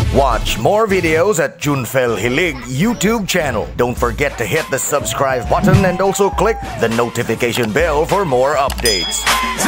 Watch more videos at Junfel Hilig YouTube channel. Don't forget to hit the subscribe button and also click the notification bell for more updates.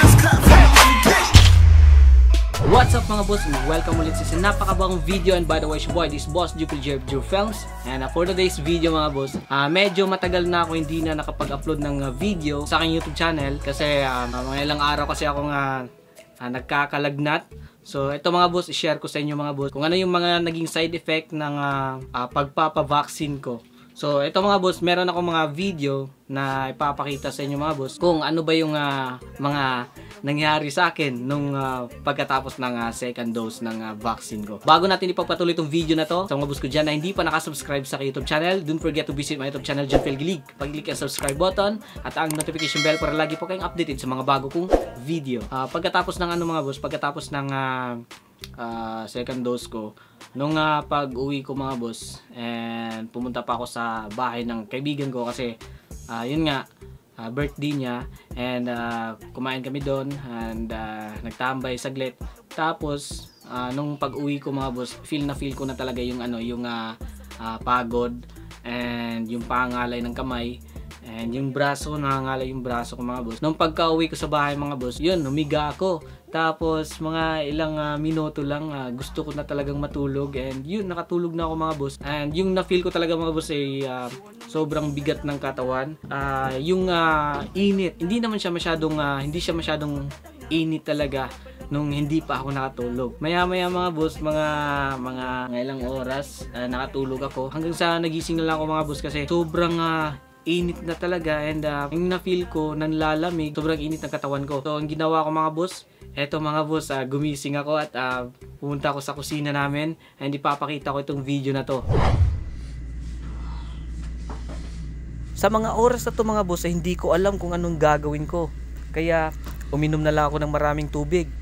What's up mga boss? Welcome ulit sa napakabagong video, and by the way, boy, this boss Jupiter Films. And for today's video mga boss, medyo matagal na ako hindi na nakapag-upload ng video sa aking YouTube channel kasi mga ilang araw kasi ako nagkakalagnat. So ito mga boss, i-share ko sa inyo mga boss kung ano yung mga naging side effect ng pagpapavaccine ko. So ito mga boss, meron ako mga video na ipapakita sa inyo mga boss kung ano ba yung mga nangyari sa akin nung pagkatapos ng second dose ng vaccine ko. Bago natin ipagpatuloy itong video na to, sa mga boss ko dyan na hindi pa nakasubscribe sa YouTube channel, don't forget to visit my YouTube channel, Junfel Hilig. Pag-click ang subscribe button at ang notification bell para lagi po kayong updated sa mga bago kong video. Pagkatapos ng mga boss, pagkatapos ng second dose ko, nung pag-uwi ko mga boss, and pumunta pa ako sa bahay ng kaibigan ko kasi yun nga, birthday niya, and kumain kami doon, and nagtambay saglit. Tapos nung pag-uwi ko mga boss, feel ko na talaga yung pagod, and yung pangalay ng kamay, and yung braso, nangangalay yung braso ko mga boss. Nung pagka-uwi ko sa bahay mga boss, yun, humiga ako. Tapos mga ilang minuto lang, gusto ko na talagang matulog, and yun, nakatulog na ako mga boss. And yung na-feel ko talaga mga boss ay sobrang bigat ng katawan. Yung init, hindi siya masyadong init talaga nung hindi pa ako nakatulog. Maya-maya mga boss, mga ilang oras nakatulog ako. Hanggang sa nagising na lang ako mga boss kasi sobrang init na talaga, and yung na-feel ko, nanlalamig, sobrang init ng katawan ko. So ang ginawa ko mga boss, eto mga boss, gumising ako at pumunta ako sa kusina namin, and ipapakita ko itong video na to. Sa mga oras na to mga boss ay hindi ko alam kung anong gagawin ko, kaya uminom na lang ako ng maraming tubig.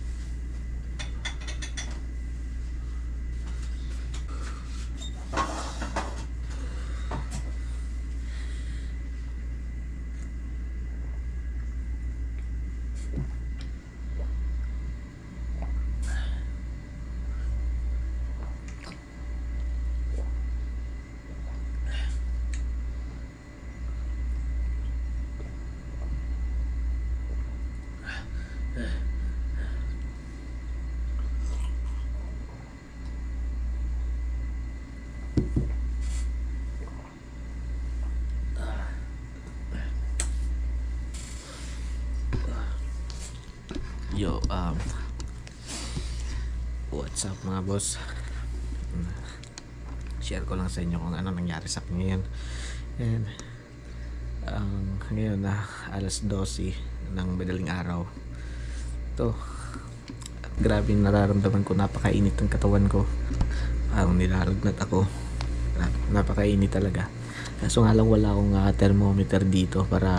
Yo, what's up mga boss? Share ko lang sa inyo kung ano nangyari sa akin ngayon. And ngayon na alas 12 ng madaling araw. To, grabe nararamdaman ko, napakainit ng katawan ko. Nilalagnat ako. Napakainit talaga. Kaso nga lang wala akong thermometer dito para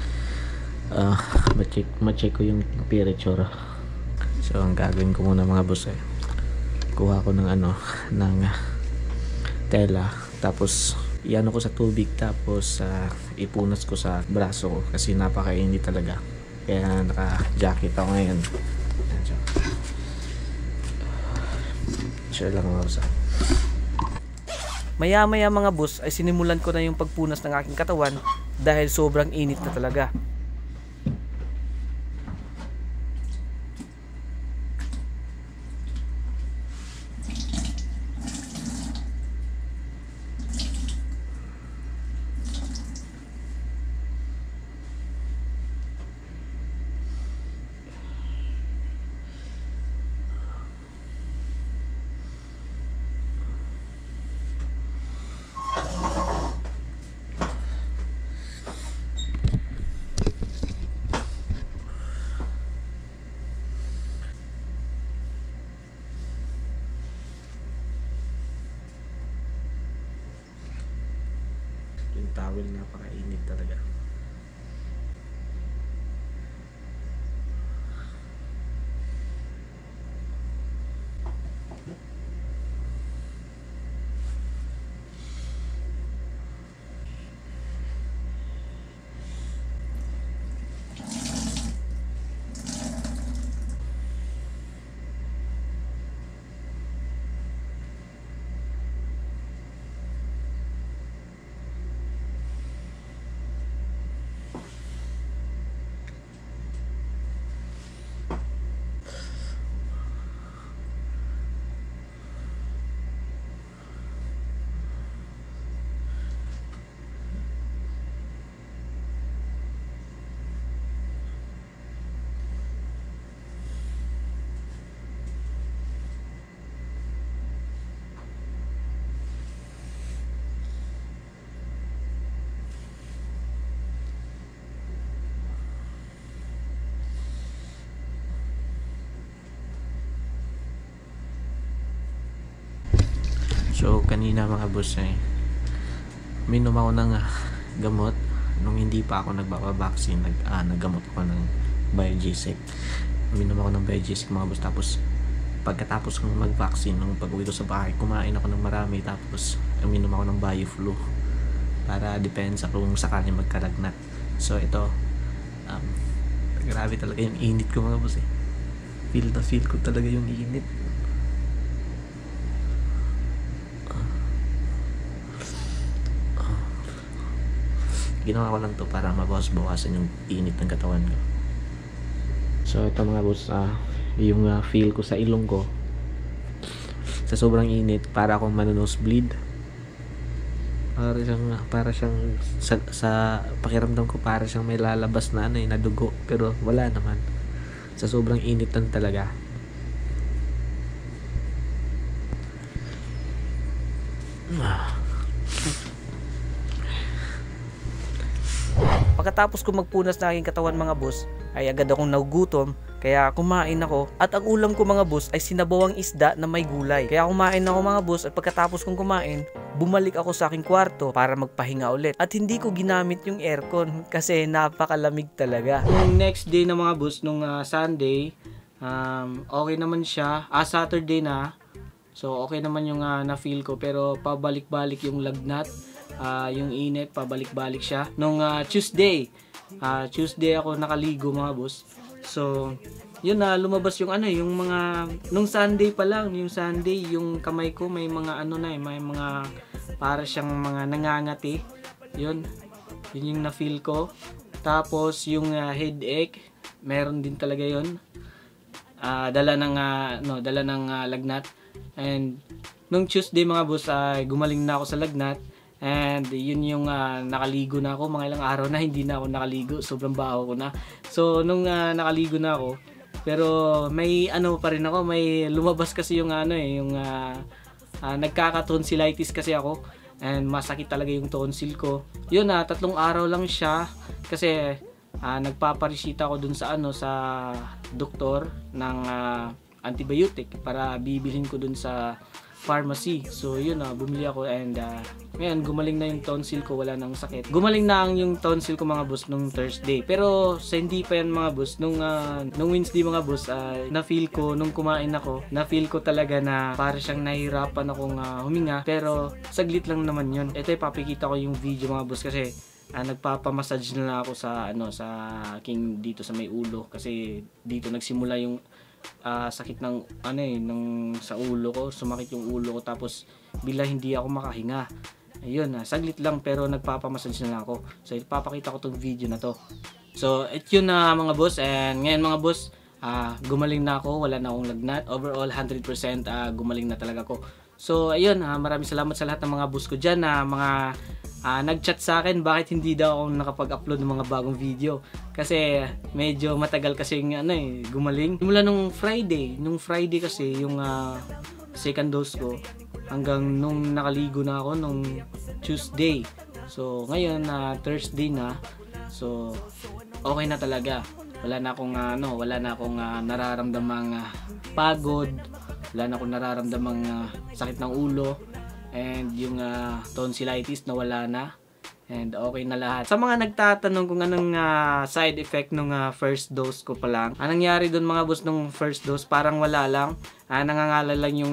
ma-check ko yung temperature. So ang gagawin ko muna mga boss kuha ko ng tela, tapos iano ko sa tubig, tapos ipunas ko sa braso ko kasi napakainit talaga, kaya naka-jacket ako ngayon. Share lang mga boss. Maya-maya mga boss ay sinimulan ko na yung pagpunas ng aking katawan dahil sobrang init na talaga. Yung towel, napakainit talaga. So kanina mga boss minom ako ng gamot nung hindi pa ako nagbabaksin. Naggamot ako ng Biogesic. Minom ako ng Biogesic mga boss. Tapos pagkatapos kong mag-vaccine, nung pag-uwi ko sa bahay, kumain ako ng marami. Tapos uminom ako ng BioFlu para depensa kung sakali magkalagnat. So ito, grabe talaga yung init ko mga boss Feel na feel ko talaga yung init. Ginawa ko lang to para mabawas-bawasan yung init ng katawan ko. So ito mga boss, yung feel ko sa ilong ko sa sobrang init, para akong mano-nosebleed. Para siyang sa pakiramdam ko, para siyang may lalabas na na dugo, pero wala naman. Sa sobrang init lang talaga. Pagkatapos ko magpunas ng aking katawan mga boss, ay agad akong nagugutom, kaya kumain ako. At ang ulam ko mga boss ay sinabawang isda na may gulay. Kaya kumain ako mga boss, at pagkatapos kong kumain, bumalik ako sa aking kwarto para magpahinga ulit. At hindi ko ginamit yung aircon kasi napakalamig talaga. Yung next day na mga boss, nung Sunday, okay naman siya. Saturday na. So okay naman yung na-feel ko, pero pabalik-balik yung lagnat. Yung init, pabalik-balik siya. Nung Tuesday ako nakaligo mga boss. So yun lumabas yung yung mga nung Sunday pa lang, yung Sunday yung kamay ko may mga may mga para siyang mga nangangati. Yun yung na-feel ko. Tapos yung headache, meron din talaga yun. Dala ng lagnat. And nung Tuesday mga boss, gumaling na ako sa lagnat. And yun yung nakaligo na ako. Mga ilang araw na hindi na ako nakaligo, sobrang baho ko na. So nung nakaligo na ako, pero may pa rin ako, may lumabas kasi yung yung nagkaka-tonsillitis kasi ako. And masakit talaga yung tonsil ko. Yun 3 araw lang siya kasi nagpaparesita ako dun sa sa doktor ng antibiotic para bibilhin ko dun sa pharmacy. So yun bumili ako, and ngayon gumaling na yung tonsil ko, wala nang sakit. Gumaling na yung tonsil ko mga boss nung Thursday. Pero sa hindi pa yan mga boss, nung Wednesday mga boss, na-feel ko nung kumain ako, na-feel ko talaga na para siyang nahihirapan akong huminga, pero saglit lang naman yun. Ito papakita ko yung video mga boss kasi nagpapamassage na ako sa sa aking dito sa may ulo, kasi dito nagsimula yung sakit ng nung sa ulo ko, sumakit yung ulo ko, tapos bila hindi ako makahinga. Ayun, saglit lang pero nagpapamassage na lang ako. So ipapakita ko tong video na to. So yun mga boss, and ngayon mga boss, gumaling na ako, wala na akong lagnat. Overall 100% gumaling na talaga ako. So ayun, maraming salamat sa lahat ng mga boss ko dyan na mga nag-chat sa akin bakit hindi daw ako nakapag-upload ng mga bagong video. Kasi medyo matagal kasi gumaling. Mula nung Friday kasi yung second dose ko, hanggang nung nakaligo na ako nung Tuesday. So ngayon Thursday na. So okay na talaga. Wala na akong nararamdamang pagod. Wala na akong nararamdamang sakit ng ulo. And yung tonsillitis nawala na. And okay na lahat. Sa mga nagtatanong kung anong side effect nung first dose ko pa lang, anong nangyari doon mga boss nung first dose, parang wala lang. Nangangalala lang yung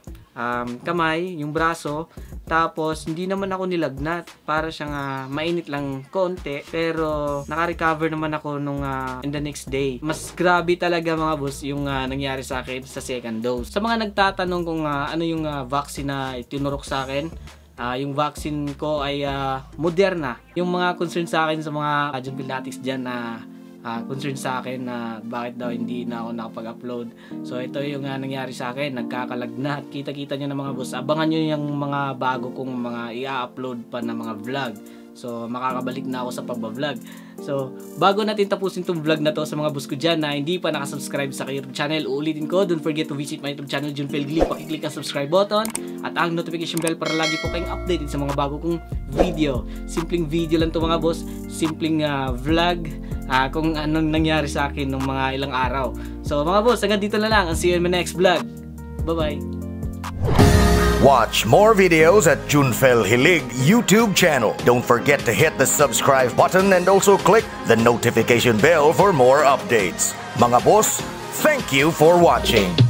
kamay, yung braso. Tapos hindi naman ako nilagnat, para siyang mainit lang konti, pero naka-recover naman ako nung in the next day. Mas grabe talaga mga boss yung nangyari sa akin sa second dose. Sa mga nagtatanong kung ano yung vaccine na itinurok sa akin, yung vaccine ko ay Moderna. Yung mga concern sa akin sa mga John Pilates dyan na concern sa akin na bakit daw hindi na ako nakapag-upload. So ito yung nangyari sa akin, nagkakalagnat. Kita-kita nyo na mga boss, abangan nyo yung mga bago kong mga i-upload pa na mga vlog. So makakabalik na ako sa pagbablog. So bago natin tapusin itong vlog na to, sa mga boss ko dyan na hindi pa nakasubscribe sa YouTube channel, uulitin ko, don't forget to visit my YouTube channel Junfel Gli. Pakiclick ang subscribe button at ang notification bell para lagi po kayong updated sa mga bago kong video. Simpleng video lang to mga boss, simpleng vlog kung anong nangyari sa akin ng mga ilang araw. So mga boss, hanggang dito na lang. I'll see you in my next vlog. Bye bye. Watch more videos at Junfel Hilig YouTube channel. Don't forget to hit the subscribe button and also click the notification bell for more updates. Mga boss, thank you for watching.